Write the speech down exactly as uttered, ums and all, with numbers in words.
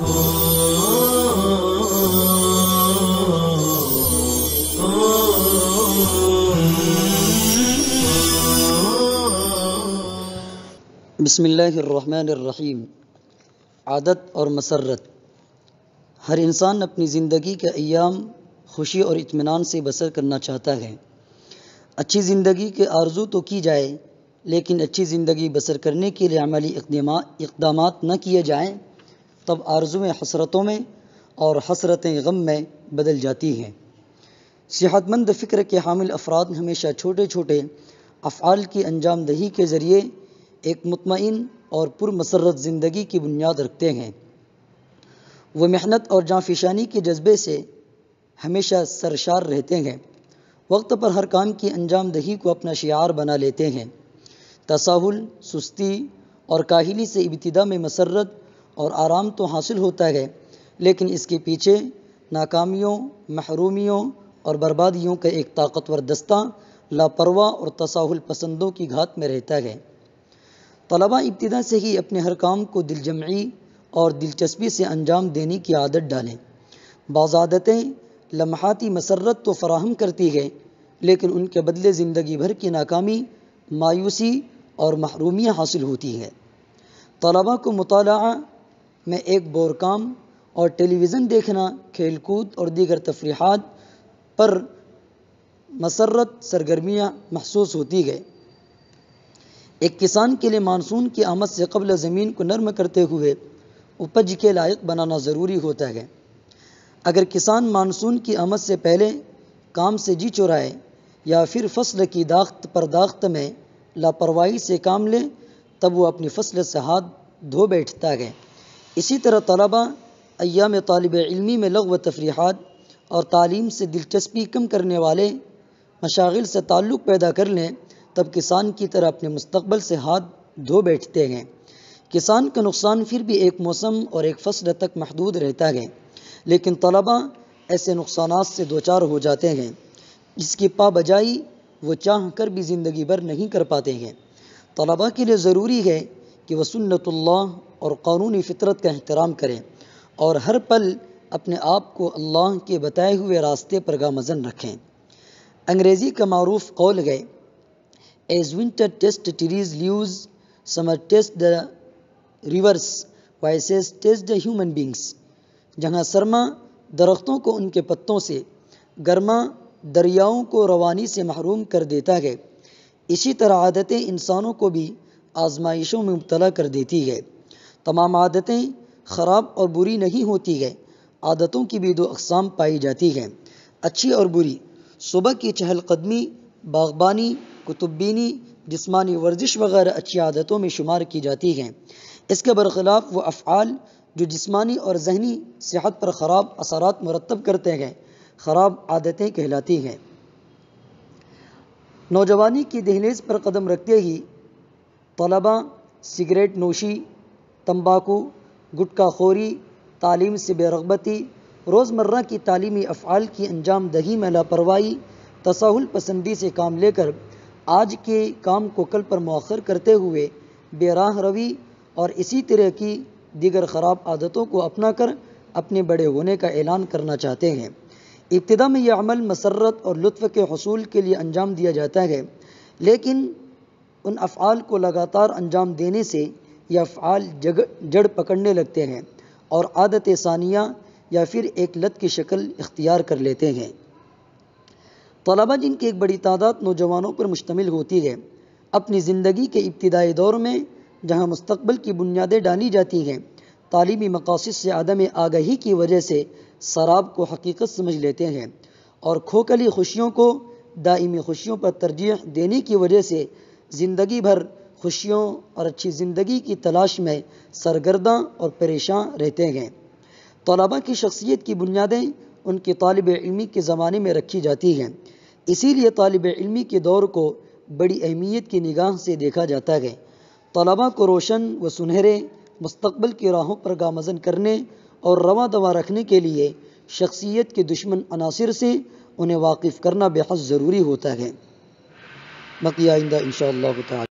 بسم اللہ الرحمن الرحیم۔ عادت اور مسرت۔ ہر انسان اپنی زندگی کے ایام خوشی اور اطمینان سے بسر کرنا چاہتا ہے۔ اچھی زندگی کے آرزو تو کی جائے، لیکن اچھی زندگی بسر کرنے کے لیے عملی اقدامات نہ کیے جائیں تب آرزویں حسرتوں میں اور حسرتیں غم میں بدل جاتی ہیں۔ صحت مند فکر کے حامل افراد ہمیشہ چھوٹے چھوٹے افعال کی انجام دہی کے ذریعے ایک مطمئن اور پر مسرت زندگی کی بنیاد رکھتے ہیں۔ وہ محنت اور جانفشانی کے جذبے سے ہمیشہ سرشار رہتے ہیں، وقت پر ہر کام کی انجام دہی کو اپنا شعار بنا لیتے ہیں۔ تساہل، سستی اور کاہلی سے ابتدا میں مسرت اور آرام تو حاصل ہوتا ہے، لیکن اس کے پیچھے ناکامیوں، محرومیوں اور بربادیوں کا ایک طاقتور دستہ لاپرواہ اور تساہل پسندوں کی گھات میں رہتا ہے۔ طلباء ابتدا سے ہی اپنے ہر کام کو دل جمعی اور دلچسپی سے انجام دینے کی عادت ڈالیں۔ بعض عادتیں لمحاتی مسرت تو فراہم کرتی ہے، لیکن ان کے بدلے زندگی بھر کی ناکامی، مایوسی اور محرومیاں حاصل ہوتی ہے۔ طلباء کو مطالعہ میں ایک بور کام اور ٹیلی ویژن دیکھنا، کھیل کود اور دیگر تفریحات پر مسرت سرگرمیاں محسوس ہوتی ہے۔ ایک کسان کے لیے مانسون کی آمد سے قبل زمین کو نرم کرتے ہوئے اپج کے لائق بنانا ضروری ہوتا ہے۔ اگر کسان مانسون کی آمد سے پہلے کام سے جی چرائے یا پھر فصل کی داخت پرداخت میں لاپرواہی سے کام لے تب وہ اپنی فصل سے ہاتھ دھو بیٹھتا ہے۔ اسی طرح طلباء ایام طالب علمی میں لغو و تفریحات اور تعلیم سے دلچسپی کم کرنے والے مشاغل سے تعلق پیدا کر لیں تب کسان کی طرح اپنے مستقبل سے ہاتھ دھو بیٹھتے ہیں۔ کسان کا نقصان پھر بھی ایک موسم اور ایک فصل تک محدود رہتا ہے، لیکن طلباء ایسے نقصانات سے دوچار ہو جاتے ہیں جس کی پابجائی وہ چاہ کر بھی زندگی بھر نہیں کر پاتے ہیں۔ طلباء کے لیے ضروری ہے کہ وہ سنت اللہ اور قانونی فطرت کا احترام کریں اور ہر پل اپنے آپ کو اللہ کے بتائے ہوئے راستے پر گامزن رکھیں۔ انگریزی کا معروف قول ہے، As winter test trees leaves, summer test the rivers, vices test the human beings۔ جہاں سرما درختوں کو ان کے پتوں سے، گرما دریاؤں کو روانی سے محروم کر دیتا ہے، اسی طرح عادتیں انسانوں کو بھی آزمائشوں میں مبتلا کر دیتی ہے۔ تمام عادتیں خراب اور بری نہیں ہوتی ہے، عادتوں کی بھی دو اقسام پائی جاتی ہیں، اچھی اور بری۔ صبح کی چہل قدمی، باغبانی، کتب بینی، جسمانی ورزش وغیرہ اچھی عادتوں میں شمار کی جاتی ہیں۔ اس کے برخلاف وہ افعال جو جسمانی اور ذہنی صحت پر خراب اثرات مرتب کرتے ہیں خراب عادتیں کہلاتی ہیں۔ نوجوانی کی دہلیز پر قدم رکھتے ہی طلباء سگریٹ نوشی، تمباکو، گٹکا خوری، تعلیم سے بے رغبتی، روزمرہ کی تعلیمی افعال کی انجام دہی میں لاپرواہی، تساہل پسندی سے کام لے کر آج کے کام کو کل پر مؤخر کرتے ہوئے بے راہ روی اور اسی طرح کی دیگر خراب عادتوں کو اپنا کر اپنے بڑے ہونے کا اعلان کرنا چاہتے ہیں۔ ابتدا میں یہ عمل مسرت اور لطف کے حصول کے لیے انجام دیا جاتا ہے، لیکن ان افعال کو لگاتار انجام دینے سے یہ افعال جڑ پکڑنے لگتے ہیں اور عادت ثانیہ یا پھر ایک لت کی شکل اختیار کر لیتے ہیں۔ طلباء جن کی ایک بڑی تعداد نوجوانوں پر مشتمل ہوتی ہے، اپنی زندگی کے ابتدائی دور میں جہاں مستقبل کی بنیادیں ڈالی جاتی ہیں، تعلیمی مقاصد سے عدم آگہی کی وجہ سے سراب کو حقیقت سمجھ لیتے ہیں اور کھوکھلی خوشیوں کو دائمی خوشیوں پر ترجیح دینے کی وجہ سے زندگی بھر خوشیوں اور اچھی زندگی کی تلاش میں سرگرداں اور پریشان رہتے ہیں۔ طلباء کی شخصیت کی بنیادیں ان کی طالب علمی کے زمانے میں رکھی جاتی ہیں، اسی لیے طالب علمی کے دور کو بڑی اہمیت کی نگاہ سے دیکھا جاتا ہے۔ طلباء کو روشن و سنہرے مستقبل کی راہوں پر گامزن کرنے اور رواں دواں رکھنے کے لیے شخصیت کے دشمن عناصر سے انہیں واقف کرنا بے حد ضروری ہوتا ہے۔ بقیہ آئندہ انشاءاللہ تعالی۔